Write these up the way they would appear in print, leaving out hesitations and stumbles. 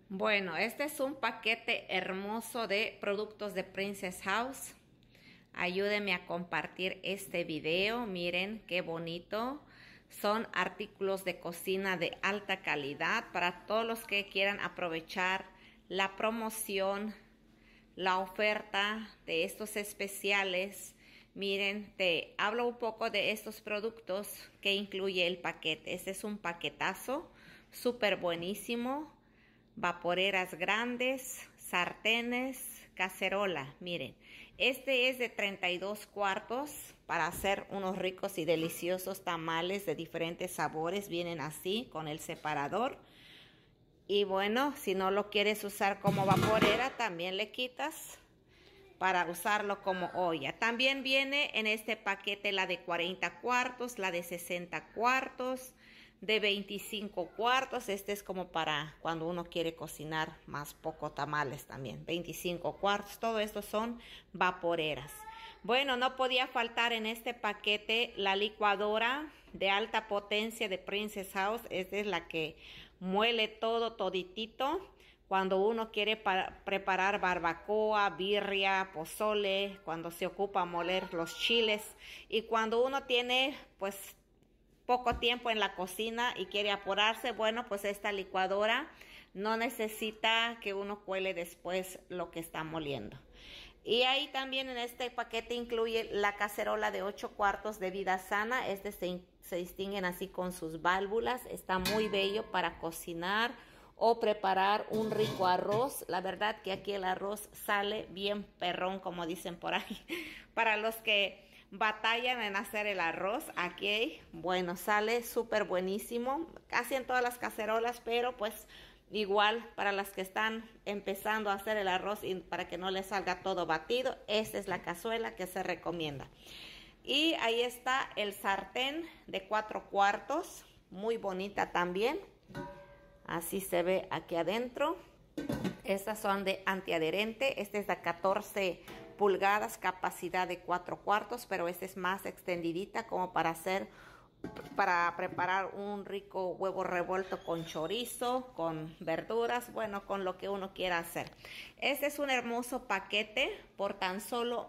Bueno, este es un paquete hermoso de productos de Princess House. Ayúdenme a compartir este video. Miren qué bonito. Son artículos de cocina de alta calidad para todos los que quieran aprovechar la promoción, la oferta de estos especiales. Miren, te hablo un poco de estos productos que incluye el paquete. Este es un paquetazo súper buenísimo. Vaporeras grandes, sartenes, cacerola. Miren, este es de 32 cuartos para hacer unos ricos y deliciosos tamales de diferentes sabores. Vienen así con el separador. Y bueno, si no lo quieres usar como vaporera, también le quitas para usarlo como olla. También viene en este paquete la de 40 cuartos, la de 60 cuartos, de 25 cuartos. Este es como para cuando uno quiere cocinar más poco tamales también. 25 cuartos, todo esto son vaporeras. Bueno, no podía faltar en este paquete la licuadora de alta potencia de Princess House. Esta es la que muele todo toditito. Cuando uno quiere preparar barbacoa, birria, pozole, cuando se ocupa moler los chiles y cuando uno tiene pues poco tiempo en la cocina y quiere apurarse, bueno, pues esta licuadora no necesita que uno cuele después lo que está moliendo. Y ahí también en este paquete incluye la cacerola de 8 cuartos de vida sana. Se distinguen así con sus válvulas. Está muy bello para cocinar o preparar un rico arroz. La verdad que aquí el arroz sale bien perrón, como dicen por ahí. Para los que batallan en hacer el arroz, aquí, bueno, sale súper buenísimo. Casi en todas las cacerolas, pero pues igual para las que están empezando a hacer el arroz y para que no les salga todo batido, esta es la cazuela que se recomienda. Y ahí está el sartén de 4 cuartos, muy bonita también. Así se ve aquí adentro. Estas son de antiadherente. Este es de 14 pulgadas, capacidad de 4 cuartos, pero este es más extendidita como para preparar un rico huevo revuelto con chorizo, con verduras, bueno, con lo que uno quiera hacer. Este es un hermoso paquete por tan solo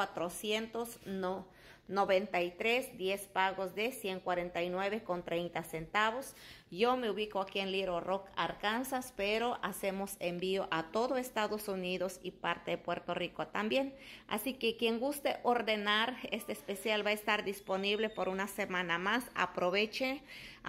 $1,493, 10 pagos de $149.30. Yo me ubico aquí en Little Rock, Arkansas, pero hacemos envío a todo Estados Unidos y parte de Puerto Rico también. Así que quien guste ordenar, este especial va a estar disponible por una semana más. Aprovechen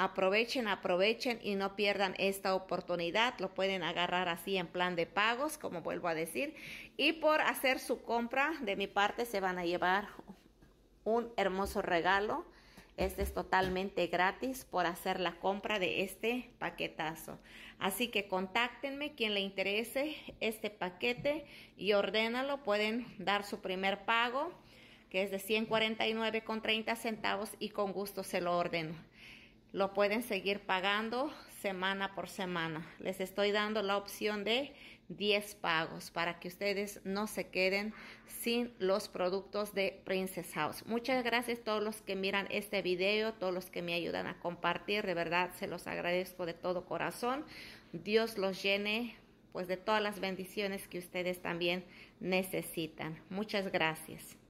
y no pierdan esta oportunidad. Lo pueden agarrar así en plan de pagos, como vuelvo a decir. Y por hacer su compra, de mi parte se van a llevar un hermoso regalo. Este es totalmente gratis por hacer la compra de este paquetazo. Así que contáctenme quien le interese este paquete y ordénalo. Pueden dar su primer pago, que es de $149.30, y con gusto se lo ordeno. Lo pueden seguir pagando semana por semana. Les estoy dando la opción de 10 pagos para que ustedes no se queden sin los productos de Princess House. Muchas gracias a todos los que miran este video, todos los que me ayudan a compartir. De verdad se los agradezco de todo corazón. Dios los llene pues de todas las bendiciones que ustedes también necesitan. Muchas gracias.